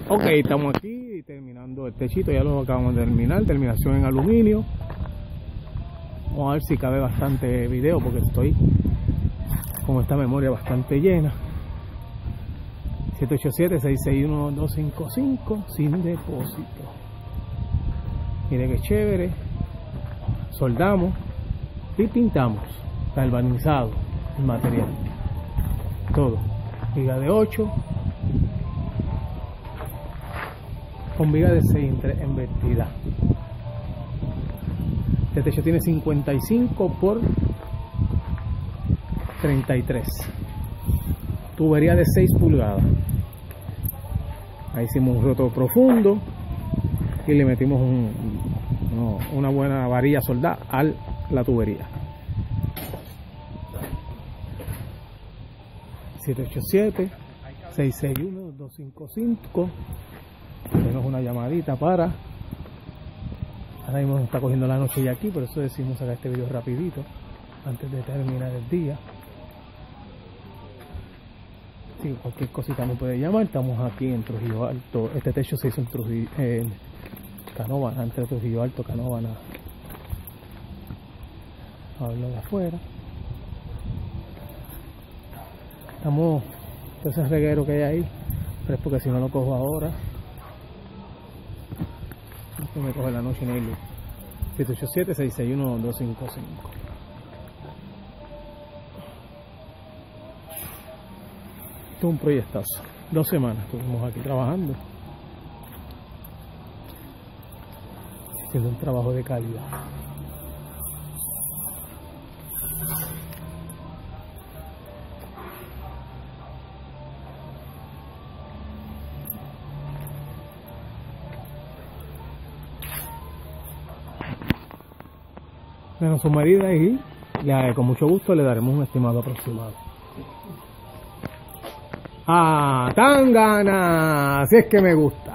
Ok, estamos aquí terminando el techito, ya lo acabamos de terminar, terminación en aluminio. Vamos a ver si cabe bastante video porque estoy con esta memoria bastante llena. 787-661-255 sin depósito. Mire que chévere. Soldamos y pintamos. Galvanizado el material. Todo. Viga de 8 con viga de 6 invertida. Este techo tiene 55 por 33. Tubería de 6 pulgadas. Ahí hicimos un roto profundo y le metimos una buena varilla soldada a la tubería. 787-661-255. Tenemos una llamadita para... Ahora mismo está cogiendo la noche ya aquí, por eso decidimos sacar este video rapidito antes de terminar el día. Sí, cualquier cosita me puede llamar. Estamos aquí en Trujillo Alto. Este techo se hizo en Canóvana, entre Trujillo Alto, Canóvana. Hablo de afuera. Estamos, ese reguero que hay ahí, pero es porque si no lo cojo ahora, no me coge la noche en el 787-661-255. Esto es un proyectazo. 2 semanas estuvimos aquí trabajando, haciendo un trabajo de calidad. Menos su medida y con mucho gusto le daremos un estimado aproximado. ¡Ah, Tangana! Así es que me gusta.